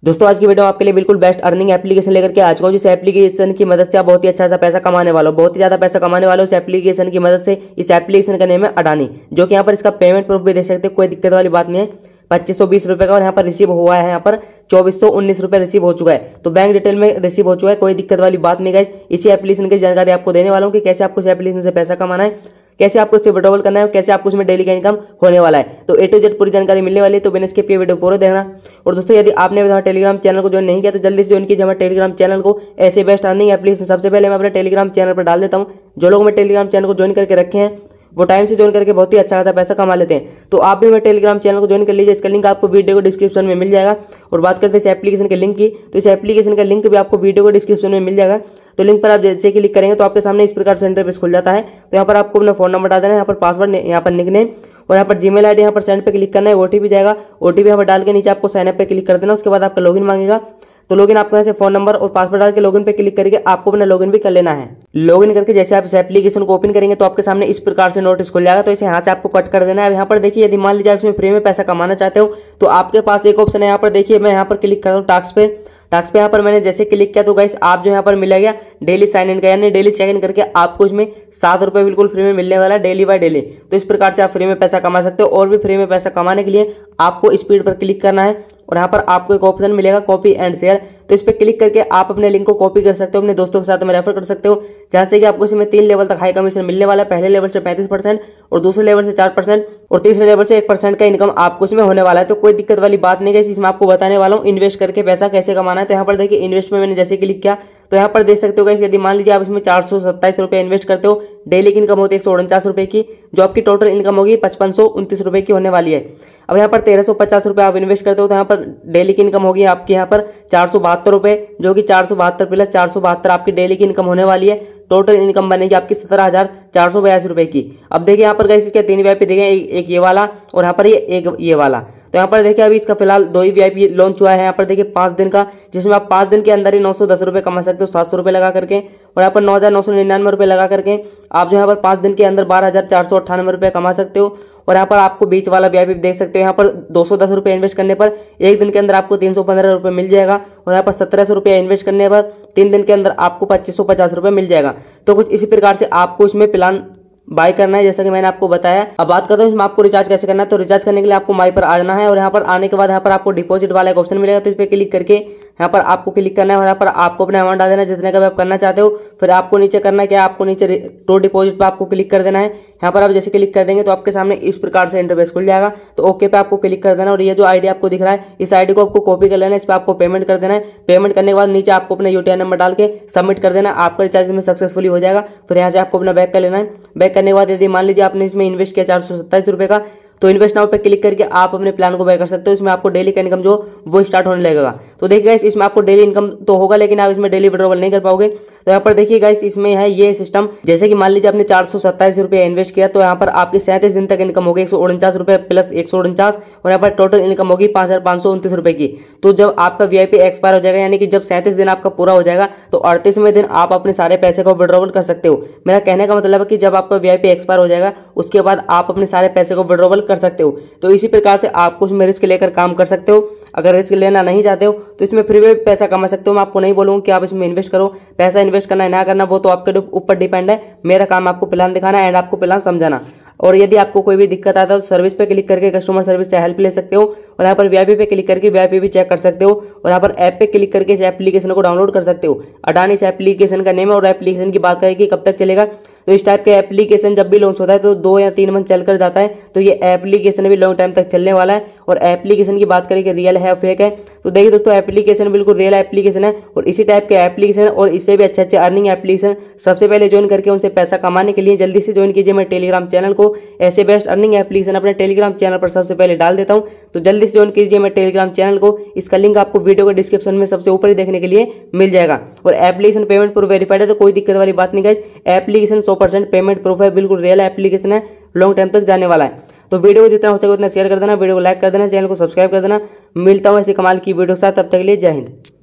दोस्तों आज की वीडियो आपके लिए बिल्कुल बेस्ट अर्निंग एप्लीकेशन लेकर के आ चुका हूं, जिस एप्लीकेशन की मदद से आप बहुत ही अच्छा सा पैसा कमाने वाला हो, बहुत ही ज्यादा पैसा कमाने वाले हो इस एप्लीकेशन की मदद से। इस एप्लीकेशन का नेम है अडानी, जो कि यहाँ पर इसका पेमेंट प्रूफ भी देख सकते हैं, कोई दिक्कत वाली बात नहीं है। 2520 रुपये का और यहाँ पर रिसीव हुआ है, यहाँ पर 2419 रुपये रिसीव हो चुका है। तो बैंक डिटेल में रिसीव हो चुका है, कोई दिक्कत वाली बात नहीं गाइस। इसी एप्लीकेशन की जानकारी आपको देने वाला हूँ कि कैसे आपको इस एप्लीकेशन से पैसा कमाना है, कैसे आपको इससे विड्रॉल करना है और कैसे आपको इसमें डेली का इनकम होने वाला है। तो ए टू जेड पूरी जानकारी मिलने वाली है, तो बिना स्किप किए वीडियो पूरा देखना। और दोस्तों यदि आपने हमारे टेलीग्राम चैनल को ज्वाइन नहीं किया तो जल्दी से ज्वाइन कीजिए हमारे टेलीग्राम चैनल को। ऐसे बेस्ट अर्निंग एप्लीकेशन सबसे पहले मैं अपने टेलीग्राम चैनल पर डाल देता हूँ। जो लोग मेरे टेलीग्राम चैनल को ज्वाइन करके रखे हैं वो टाइम से ज्वाइन करके बहुत ही अच्छा खासा पैसा कमा लेते हैं। तो आप भी मेरे टेलीग्राम चैनल को ज्वाइन कर लीजिए, इसका लिंक आपको वीडियो को डिस्क्रिप्शन में मिल जाएगा। और बात करते हैं इस एप्लीकेशन के लिंक की, तो इस एप्लीकेशन का लिंक भी आपको वीडियो को डिस्क्रिप्शन में मिल जाएगा। तो लिंक पर आप जैसे क्लिक करेंगे तो आपके सामने इस प्रकार से इंटरफेस खुल जाता है। तो यहाँ पर आपको अपना फोन नंबर डाल देना है, यहाँ पर पासवर्ड, यहाँ पर निकनेम और यहाँ पर जीमेल आईडी, यहाँ पर सेंड पे क्लिक करना है। ओटीपी जाएगा, ओटीपी यहाँ पर डाल के नीचे आपको साइन अप पे क्लिक कर देना। उसके बाद आपका लॉगिन मांगेगा, तो लॉगिन आपको यहाँ से फोन नंबर और पासवर्ड डाल के लॉगिन पे क्लिक करके आपको अपना लॉगिन भी कर लेना है। लॉगिन करके जैसे आप इस एप्लीकेशन को ओपन करेंगे तो आपके सामने इस प्रकार से नोटिस खुल जाएगा। तो इसे यहाँ से आपको कट कर देना है। यहाँ पर देखिए यदि मान लीजिए आप इसमें फ्री में पैसा कमाना चाहते हो तो आपके पास एक ऑप्शन है, यहाँ पर देखिए मैं यहाँ पर क्लिक करता हूँ टास्क पे। टास्क पे यहाँ पर मैंने जैसे क्लिक किया तो गाइस आप जो यहाँ पर मिला गया डेली साइन इन का, यानी डेली चेक इन करके आपको इसमें 7 रुपये बिल्कुल फ्री में मिलने वाला है डेली बाय डेली। तो इस प्रकार से आप फ्री में पैसा कमा सकते हो। और भी फ्री में पैसा कमाने के लिए आपको स्पीड पर क्लिक करना है और यहाँ पर आपको एक ऑप्शन मिलेगा कॉपी एंड शेयर। तो इस पर क्लिक करके आप अपने लिंक को कॉपी कर सकते हो, अपने दोस्तों के साथ में रेफर कर सकते हो, जहाँ से कि आपको इसमें 3 लेवल तक हाई कमीशन मिलने वाला है। पहले लेवल से 35% और दूसरे लेवल से 4% और तीसरे लेवल से 1% का इनकम आपको इसमें होने वाला है। तो कोई दिक्कत वाली बात नहीं है, इसमें आपको बताने वाला हूँ इन्वेस्ट करके पैसा कैसे कमाना है। तो यहाँ पर देखिए इन्वेस्ट में मैंने जैसे क्लिक किया तो यहाँ पर देख सकते हो गाइस, यदि मान लीजिए आप इसमें 427 रुपये इन्वेस्ट करते हो, डेली की इनकम होती है 149 रुपये की, जो आपकी टोटल इनकम होगी 5529 रुपये की होने वाली है। अब यहाँ पर 1350 रुपये आप इन्वेस्ट करते हो तो यहाँ पर डेली की इनकम होगी आपकी यहाँ पर 472 रुपये, जो कि 472 प्लस 472 आपकी डेली की इनकम होने वाली है। टोटल इनकम बनेगी आपकी 17,482 रुपये की। अब देखिए यहाँ पर गाइस इसके 3 वीआईपी देखें, एक ये वाला और यहाँ पर एक ये वाला। तो यहाँ पर देखिए अभी इसका फिलहाल 2 ही वीआईपी लॉन्च हुआ है। यहाँ पर देखिए 5 दिन का, जिसमें आप 5 दिन के अंदर ही 910 रुपये कमा सकते हो 700 रुपये लगा करके। और यहाँ पर 9,999 रुपये लगा करके आप जो यहाँ पर 5 दिन के अंदर 12,498 रुपये कमा सकते हो। और यहाँ पर आपको बीच वाला वीआईपी देख सकते हो, यहाँ पर 210 रुपये इन्वेस्ट करने पर एक दिन के अंदर आपको 315 रुपये मिल जाएगा। और यहाँ पर 1700 रुपये इन्वेस्ट करने पर 3 दिन के अंदर आपको 2550 रुपये मिल जाएगा। तो कुछ इसी प्रकार से आपको इसमें प्लान बाय करना है, जैसा कि मैंने आपको बताया। अब बात करता हूँ इसमें आपको रिचार्ज कैसे करना है। तो रिचार्ज करने के लिए आपको माई पर आ जाना है और यहाँ पर आने के बाद यहाँ पर आपको डिपॉजिट वाला एक ऑप्शन मिलेगा। तो इस पर क्लिक करके यहाँ पर आपको क्लिक करना है और यहाँ पर आपको अपना अमाउंट डाल देना है जितने का भी आप करना चाहते हो। फिर आपको नीचे करना है क्या, आपको नीचे टू डिपॉजिट पर आपको क्लिक कर देना है। यहाँ पर आप जैसे क्लिक कर देंगे तो आपके सामने इस प्रकार से इंटरफेस खुल जाएगा। तो ओके पे आपको क्लिक कर देना और ये जो आईडी आपको दिख रहा है इस आईडी को आपको कॉपी कर लेना है, इस पर आपको पेमेंट कर देना है। पेमेंट करने के बाद नीचे आपको अपना यूटीआई नंबर डाल के सबमिट कर देना, आपका रिचार्ज में सक्सेसफुली हो जाएगा। फिर यहाँ से आपको अपना बैक कर लेना है। बैक करने के बाद यदि मान लीजिए आपने इसमें इन्वेस्ट किया 427 रुपये का, तो इन्वेस्ट नाउ पे क्लिक करके आप अपने प्लान को बाय कर सकते हो। इसमें आपको डेली का इनकम जो वो स्टार्ट होने लगेगा। तो देखिए गाइस इसमें आपको डेली इनकम तो होगा, लेकिन आप इसमें डेली विड्रॉवल नहीं कर पाओगे। तो यहाँ पर देखिए गाइस इसमें है ये सिस्टम, जैसे कि मान लीजिए आपने 427 रुपये इन्वेस्ट किया तो यहाँ पर आपकी 37 दिन तक इनकम होगी 149 रुपये प्लस 149 और यहाँ पर टोटल इनकम होगी 5,529 रुपये की। तो जब आपका वीआईपी एक्सपायर हो जाएगा, यानी कि जब 37 दिन आपका पूरा हो जाएगा तो 38वें दिन आप अपने सारे पैसे को विड्रॉवल कर सकते हो। मेरा कहने का मतलब है कि जब आपका वीआईपी एक्सपायर हो जाएगा उसके बाद आप अपने सारे पैसे को विड्रॉवल कर सकते हो। तो इसी प्रकार से आपको इसमें रिस्क लेकर काम कर सकते हो। अगर रिस्क लेना नहीं चाहते हो तो इसमें फ्री में पैसा कमा सकते हो। मैं आपको नहीं बोलूँगा कि आप इसमें इन्वेस्ट करो, पैसा इन्वेस्ट करना है ना करना वो तो आपके ऊपर डिपेंड है। मेरा काम आपको प्लान दिखाना है एंड आपको प्लान समझाना। और यदि आपको कोई भी दिक्कत आता है तो सर्विस पे क्लिक करके कस्टमर सर्विस से हेल्प ले सकते हो और यहाँ पर वीआईपी पे क्लिक करके वीआईपी भी चेक कर सकते हो और यहाँ पर ऐप पे क्लिक करके इस एप्लीकेशन को डाउनलोड कर सकते हो। अडानी इस एप्लीकेशन का नेम है। और एप्लीकेशन की बात करें कि कब तक चलेगा, तो इस टाइप के एप्लीकेशन जब भी लॉन्च होता है तो 2 या 3 मंथ चल कर जाता है। तो ये एप्लीकेशन भी लॉन्ग टाइम तक चलने वाला है। और एप्लीकेशन की बात करें कि रियल है फेक है, तो देखिए दोस्तों एप्लीकेशन बिल्कुल रियल एप्लीकेशन है। और इसी टाइप के एप्लीकेशन और इससे भी अच्छे अच्छे अर्निंग एप्लीकेशन सबसे पहले ज्वाइन करके उनसे पैसा कमाने के लिए जल्दी से ज्वाइन कीजिए मेरे टेलीग्राम चैनल को। ऐसे बेस्ट अर्निंग एप्लीकेशन अपने टेलीग्राम चैनल पर सबसे पहले डाल देता हूँ, तो जल्दी से ज्वाइन कीजिए मेरे टेलीग्राम चैनल को। इसका लिंक आपको वीडियो के डिस्क्रिप्शन में सबसे ऊपर ही देखने के लिए मिल जाएगा। और एप्लीकेशन पेमेंट प्रूफ वेरीफाइड है, तो कोई दिक्कत वाली बात नहीं गाइस। एप्लीकेशन 100% पेमेंट प्रूफ है, बिल्कुल रियल एप्लीकेशन है, लॉन्ग टाइम तक जाने वाला है। तो वीडियो को जितना हो सके उतना शेयर कर देना, वीडियो को लाइक कर देना, चैनल को सब्सक्राइब कर देना। मिलता हूँ ऐसी कमाल की वीडियो के साथ, तब तक के लिए जय हिंद।